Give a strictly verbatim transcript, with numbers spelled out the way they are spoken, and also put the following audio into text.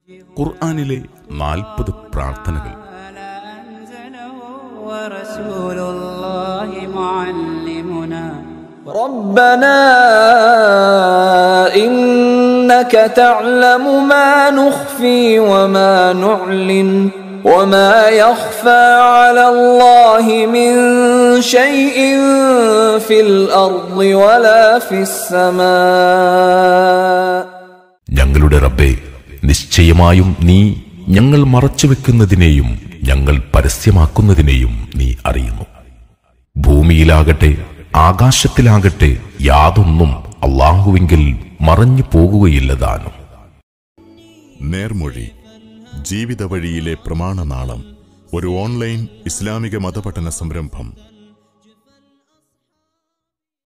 ഖുർആനിലെ നാൽപ്പത് പ്രാർത്ഥനകൾ. ربنا إنك تعلم ما نخفي وما نعلن وما يخفى على الله من شيء في الأرض ولا في السماء. ഞങ്ങളുടെ റബ്ബേ, നിശ്ചയമായും നീ ഞങ്ങൾ മറച്ചുവെക്കുന്നതിനെയും ഞങ്ങൾ പരസ്യമാക്കുന്നതിനെയും നീ അറിയുന്നു. ഭൂമിയിലാകട്ടെ ആകാശത്തിലാകട്ടെ യാതൊന്നും അല്ലാഹുവിങ്കിൽ മറഞ്ഞു പോകുകയില്ലതാനും. നേർമൊഴി ജീവിത വഴിയിലെ പ്രമാണനാളം, ഒരു ഓൺലൈൻ ഇസ്ലാമിക മതപഠന സംരംഭം.